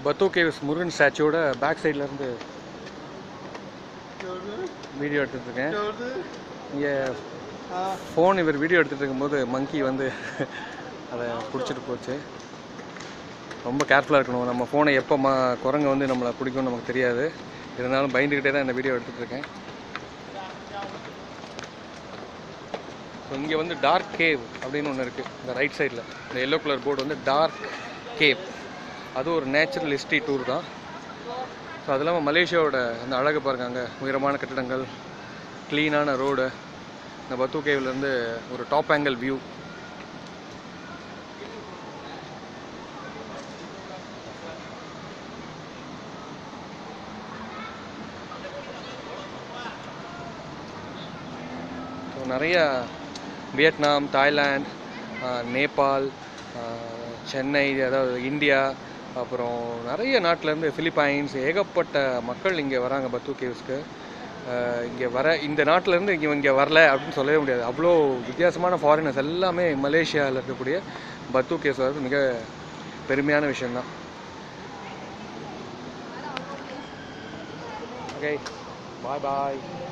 பத்து கேவ்ஸ் முருகன் ஸ்டாச்சுவோட பேக் சைட்லேருந்து வீடியோ எடுத்துகிட்ருக்கேன். இங்கே ஃபோன் இவர் வீடியோ எடுத்துகிட்டு இருக்கும்போது மங்கி வந்து அதை பிடிச்சிட்டு போச்சு. ரொம்ப கேர்ஃபுல்லாக இருக்கணும். நம்ம ஃபோனை எப்போ குரங்கு வந்து நம்மளை பிடிக்கும்னு நமக்கு தெரியாது. இருந்தாலும் பயந்துக்கிட்டே தான் இந்த வீடியோ எடுத்துகிட்ருக்கேன். ஸோ இங்கே வந்து டார்க் கேவ் அப்படின்னு ஒன்று இருக்குது. இந்த ரைட் சைடில் இந்த எல்லோ கலர் போர்டு வந்து டார்க் கேவ். அது ஒரு நேச்சுரல் ஹிஸ்ட்ரி டூர் தான். ஸோ அது இல்லாமல் மலேசியாவோட அந்த அழகு பாருங்க. அங்கே உயரமான கட்டிடங்கள், க்ளீனான ரோடு, இந்த பத்து கேவ்லேருந்து ஒரு டாப் ஆங்கிள் வியூ. ஸோ நிறையா வியட்நாம், தாய்லாந்து, நேபாள், சென்னை, அதாவது இந்தியா, அப்புறம் நிறைய நாட்டிலேருந்து பிலிப்பைன்ஸ், ஏகப்பட்ட மக்கள் இங்கே வராங்க பத்து கேவ்ஸ்க்கு. இங்கே இந்த நாட்டிலேருந்து இங்கே வரல அப்படின்னு சொல்லவே முடியாது. அவ்வளோ வித்தியாசமான ஃபாரினர்ஸ் எல்லாமே மலேசியாவில் இருக்கக்கூடிய பத்து கேவ்ஸ் வர்றது மிக பெருமையான விஷயந்தான். ஓகே, பாய் பாய்.